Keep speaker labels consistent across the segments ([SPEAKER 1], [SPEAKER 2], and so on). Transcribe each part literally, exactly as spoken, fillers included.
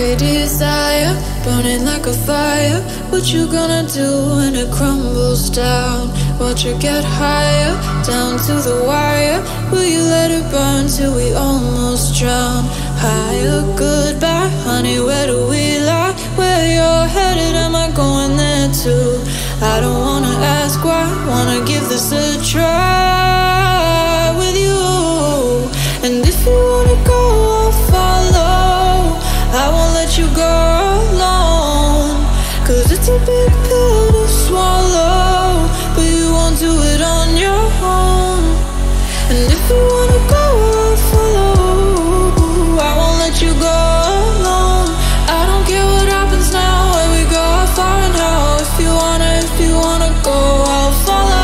[SPEAKER 1] desire, burning like a fire. What you gonna do when it crumbles down? Watch it get higher, down to the wire. Will you let it burn till we almost drown? Higher, goodbye, honey, where do we lie? Where you're headed, am I going there too? I don't wanna ask why, wanna give this a try with you. And if you wanna go, I'll follow. I won't let you go alone, 'cause it's a big pill to swallow, but you won't do it on your own. And if you wanna go, I'll follow. I won't let you go alone. I don't care what happens now, where we go, how far and how. If you wanna, if you wanna go, I'll follow.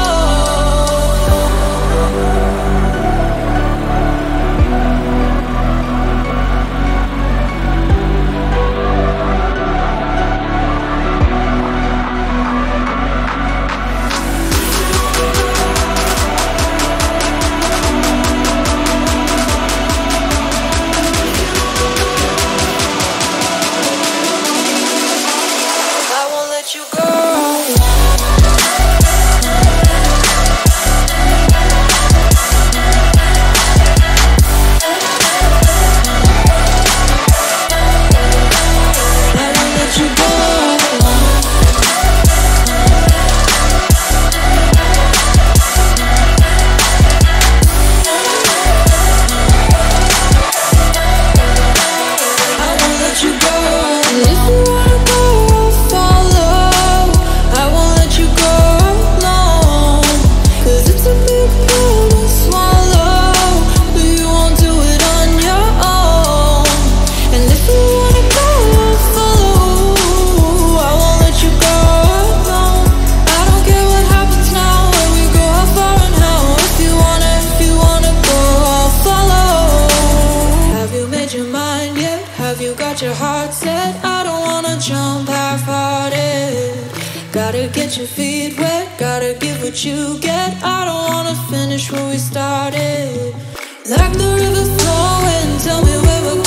[SPEAKER 1] Your heart set, I don't wanna jump half-hearted. Gotta get your feet wet, gotta give what you get. I don't wanna finish where we started. Like the river flowing, tell me where we're